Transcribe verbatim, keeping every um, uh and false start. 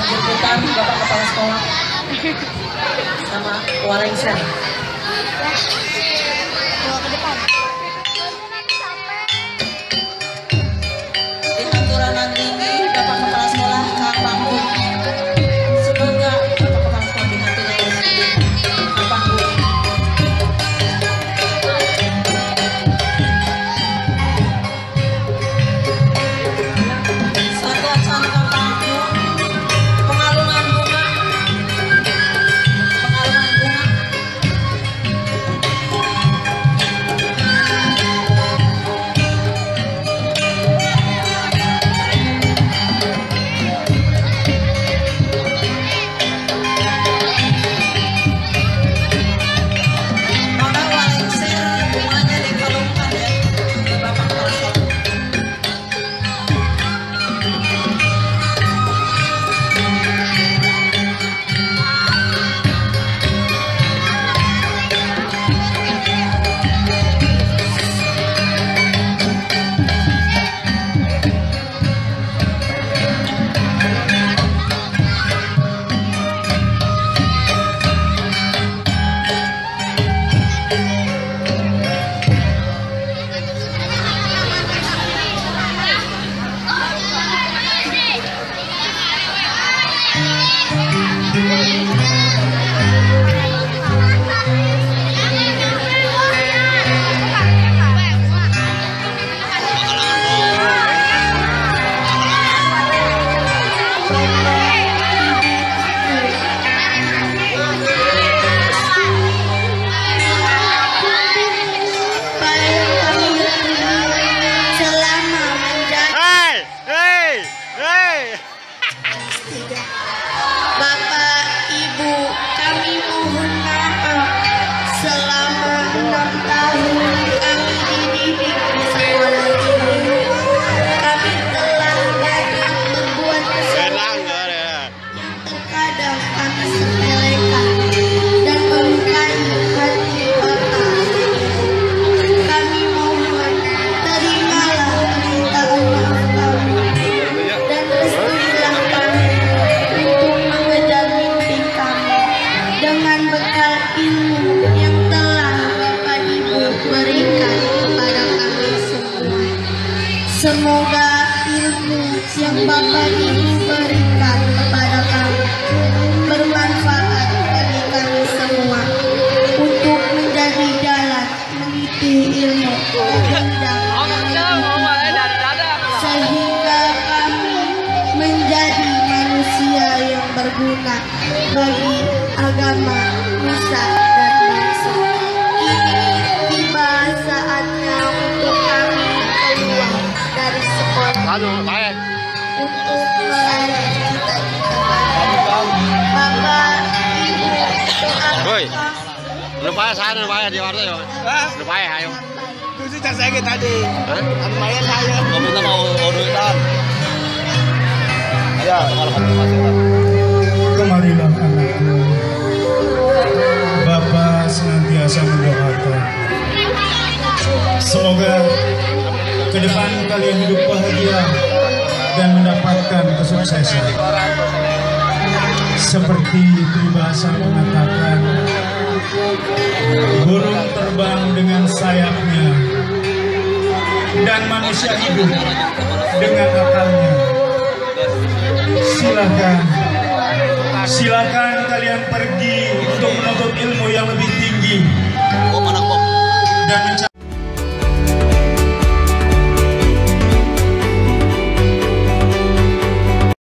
jemputan Bapak Kepala Sekolah sama Walengser. Di hanturanan tinggi Bapak Kepala Sekolah Kang Panggung. Semoga Bapak Kepala Sekolah dihanturi oleh Kang Panggung. Satuan Kang Panggung, pengalungan bunga, pengalungan bunga. Maka Walengser bunganya dikalungkan ya ke Bapak Kepala Sekolah. Bapak, Ibu, kami mohon maaf selama enam tahun kami dididik di sekolah ini. Kami telah banyak berbuat kesalahan yang terkadang kami sepelekan dan melukai hati Bapak. Kami mohon terimalah permintaan maaf kami dan restuilah kami untuk mengejar mimpi kami dengan bekal ilmu yang telah Bapak Ibu berikan kepada kami semua. Semoga ilmu yang Bapak Ibu berikan kepada kami bermanfaat bagi kami semua untuk menjadi jalan meniti ilmu sehingga kami menjadi manusia yang berguna bagi agama, nusa, dan bangsa. Kini tiba saatnya untuk kami keluar dari sekolah untuk meraih cita-cita kami. Bapak, Ibu, Woi, doakan lupa saya lupa di warna yo. Lupa ya ayo. Itu sih cak saya tadi. Hah? Lumayan saya. Kamu minta mau urutan. Ya, kalau kamu masih. Kemarilah anakku, Bapak senantiasa mendoakan. Semoga ke depan kalian hidup bahagia dan mendapatkan kesuksesan. Seperti peribahasa mengatakan, burung terbang dengan sayapnya dan manusia hidup dengan akalnya. Silakan, silakan kalian pergi untuk menuntut ilmu yang lebih tinggi dan mencari